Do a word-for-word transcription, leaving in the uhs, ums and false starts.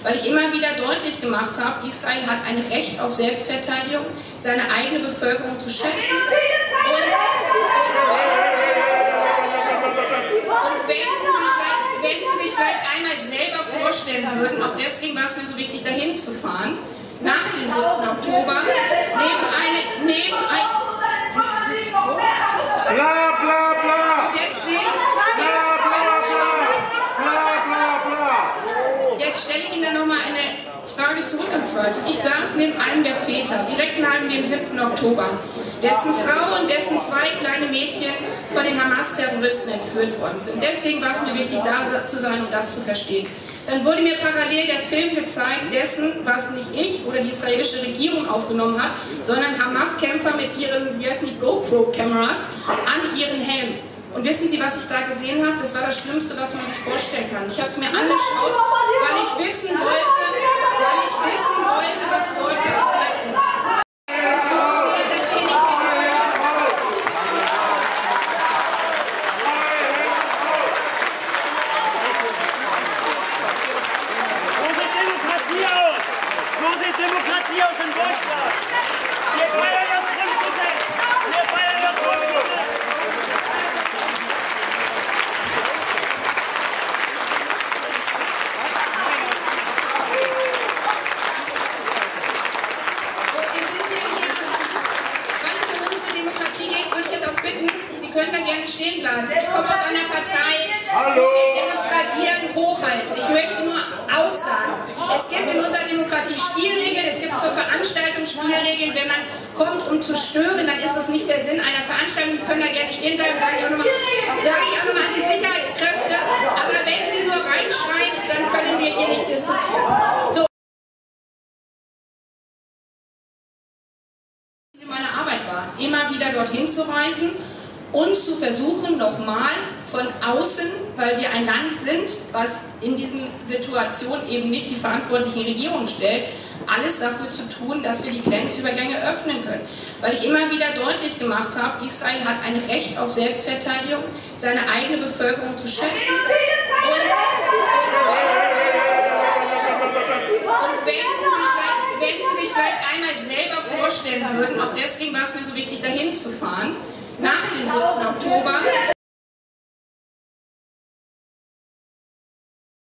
weil ich immer wieder deutlich gemacht habe, Israel hat ein Recht auf Selbstverteidigung, seine eigene Bevölkerung zu schützen. Und, und wenn, sie sich vielleicht, wenn sie sich vielleicht einmal selber vorstellen würden, auch deswegen war es mir so wichtig, dahin zu fahren, nach dem siebten Oktober, neben eine, neben ein... Bla bla bla! Deswegen, jetzt stelle ich Ihnen dann nochmal eine Frage zurück im Zweifel. Ich saß neben einem der Väter, direkt nach dem siebten Oktober, dessen Frau und dessen zwei kleine Mädchen von den Hamas-Terroristen entführt worden sind. Deswegen war es mir wichtig, da zu sein und das zu verstehen. Dann wurde mir parallel der Film gezeigt, dessen, was nicht ich oder die israelische Regierung aufgenommen hat, sondern Hamas-Kämpfer mit ihren, wie heißen die, GoPro-Kameras an ihren Helmen. Und wissen Sie, was ich da gesehen habe? Das war das Schlimmste, was man sich vorstellen kann. Ich habe es mir angeschaut, weil ich wissen wollte, weil ich wissen wollte, was dort passiert ist. Demokratie aus in Deutschland! Wir feiern das Grundgesetz! Wir feiern das Grundgesetz! So, wir sind hier, weil es um unsere Demokratie geht, würde ich jetzt auch bitten, Sie können da gerne stehen bleiben. Ich komme aus einer Partei, wir demonstrieren, hochhalten. Ich möchte nur aussagen. Es gibt in unserer Demokratie Spielregeln, es gibt für Veranstaltungen Spielregeln. Wenn man kommt, um zu stören, dann ist das nicht der Sinn einer Veranstaltung. Sie können da gerne stehen bleiben, sage ich auch nochmal noch an die Sicherheitskräfte. Aber wenn Sie nur reinschreien, dann können wir hier nicht diskutieren. So. Meine Arbeit war, immer wieder dorthin zu reisen und zu versuchen, nochmal von außen, weil wir ein Land sind, was in diesen Situationen eben nicht die verantwortlichen Regierungen stellt, alles dafür zu tun, dass wir die Grenzübergänge öffnen können. Weil ich immer wieder deutlich gemacht habe, Israel hat ein Recht auf Selbstverteidigung, seine eigene Bevölkerung zu schützen. Und, und wenn, sie sich vielleicht, wenn sie sich vielleicht einmal selber vorstellen würden, auch deswegen war es mir so wichtig, dahin zu fahren, nach dem siebten Oktober,